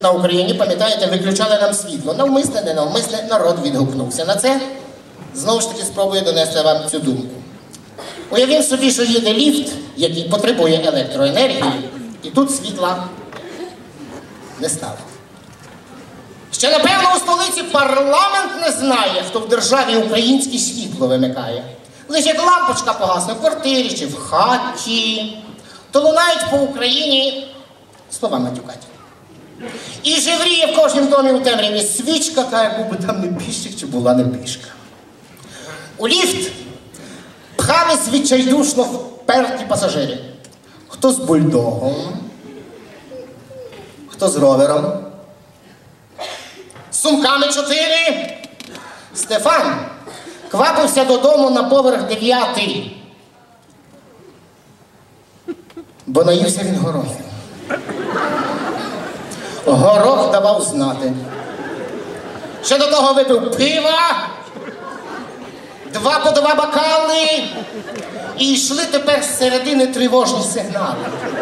На Україні, пам'ятаєте, виключали нам світло. Навмисне, ненавмисне, народ відгукнувся на це. Знову ж таки спробую донести вам цю думку. Уявіть собі, що їде ліфт, який потребує електроенергії, і тут світла не стало. Ще, напевно, у столиці парламент не знає, хто в державі українське світло вимикає. Лише як лампочка погасне в квартирі чи в хаті, то лунають по Україні слова матюкаті. І жевріє в кожнім домі у темряві свічка, каже, був би там небіжчик, чи була небіжка. У ліфт пхались відчайдушно вперті пасажири. Хто з бульдогом, хто з ровером. З сумками 4. Стефан квапився додому на поверх 9, бо наївся він горохів. Горох давав знати. Ще до того випив пива, 2 по 2 бокали, і йшли тепер з середини тривожні сигнали.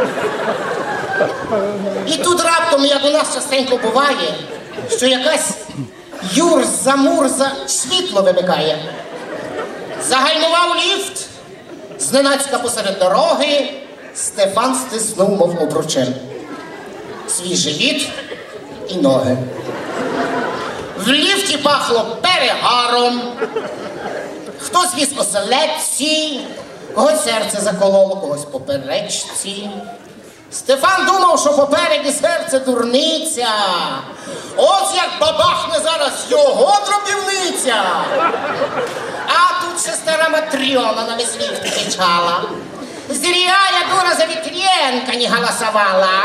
І тут раптом, як у нас частенько буває, що якась юрза-мурза світло вимикає. Загальмував ліфт, зненацька посеред дороги, Стефан стиснув, мов обручем, свій живіт і ноги. В ліфті пахло перегаром, хтось віз оселедці, когось серце закололо, когось поперечці. Стефан думав, що попереді серце дурниця. Ось як бабахне зараз його дробівниця. А тут ще стара Матрьона на весь ліфт кричала. Зря я, дура, за Вітрєнка не голосувала.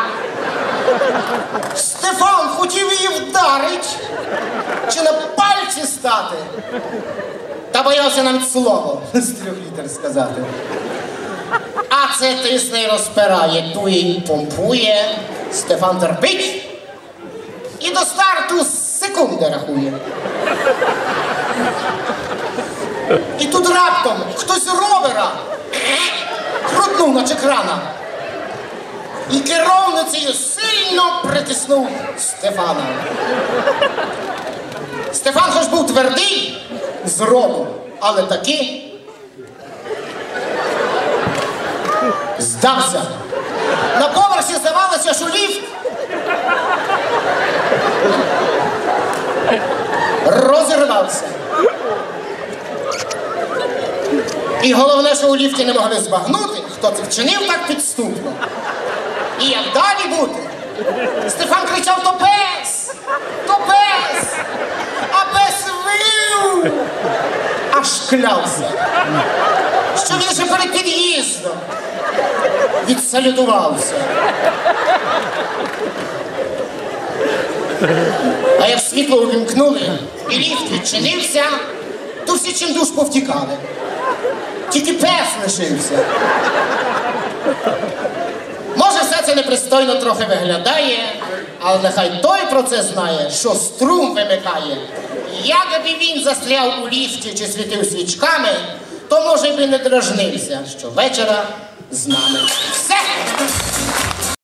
Стефан хотів її вдарить, чи на пальці стати. Та боявся навіть слово з 3 літер сказати. А це тисне й розпирає, дує й помпує. Стефан терпить і до старту секунди рахує. І тут раптом хтось з ровера крутнув наче крана. І керовницею сильно притиснув Стефана. Стефан хоч був твердий з роду, але таки здався. На поверсі здавалося, що ліфт розірвався. І головне, що у ліфті не могли збагнути, хто це вчинив так підступно. І як далі бути? Стефан кричав: то пес! То пес! А пес вив! Аж клявся, що він ще перед під'їздом відсалютувався. А як світло увімкнули і ліфт відчинився, то всі чимдуж повтікали. Тільки пес лишився. Може, все це непристойно трохи виглядає, але нехай той про це знає, що струм вимикає. Якби він застряв у ліфті чи світив свічками, то, може, б і не дражнився, що вечора з нами. Все!